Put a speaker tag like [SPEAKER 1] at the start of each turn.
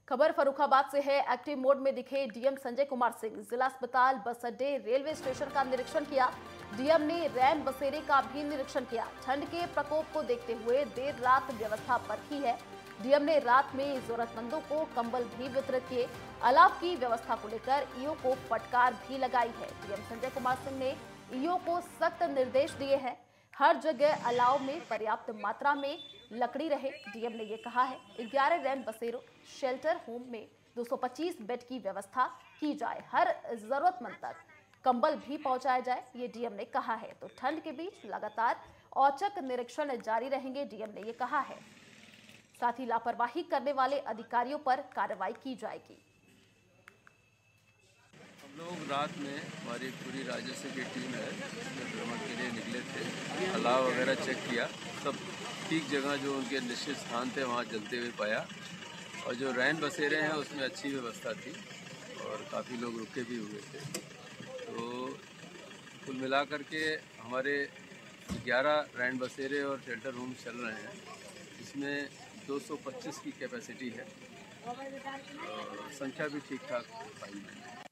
[SPEAKER 1] खबर फर्रुखाबाद से है। एक्टिव मोड में दिखे डीएम संजय कुमार सिंह। जिला अस्पताल, बस अड्डे, रेलवे स्टेशन का निरीक्षण किया। डीएम ने रैन बसेरे का भी निरीक्षण किया। ठंड के प्रकोप को देखते हुए देर रात व्यवस्था परखी है। डीएम ने रात में जरूरतमंदों को कंबल भी वितरित किए। अलाव की व्यवस्था को लेकर ईओ को फटकार भी लगाई है। डीएम संजय कुमार सिंह ने ईओ को सख्त निर्देश दिए हैं। हर जगह अलाव में पर्याप्त मात्रा में लकड़ी रहे। डीएम ने ये कहा है 11 रैन बसेरों शेल्टर होम में 225 बेड की व्यवस्था की जाए। हर जरूरतमंद तक कंबल भी पहुंचाया जाए, ये डीएम ने कहा है। तो ठंड के बीच लगातार औचक निरीक्षण जारी रहेंगे, डीएम ने ये कहा है। साथ ही लापरवाही करने वाले अधिकारियों पर कार्रवाई की जाएगी।
[SPEAKER 2] हम लोग रात में हमारी पूरी राजस्व की टीम है, उसमें भ्रमण के लिए निकले थे। अलाव वगैरह चेक किया, सब ठीक जगह जो उनके निश्चित स्थान थे वहाँ जलते हुए पाया। और जो रैन बसेरे हैं उसमें अच्छी व्यवस्था थी और काफ़ी लोग रुके भी हुए थे। तो कुल मिलाकर के हमारे 11 रैन बसेरे और शेल्टर होम चल रहे हैं, जिसमें 225 की कैपेसिटी है और संख्या भी ठीक ठाक पाई है।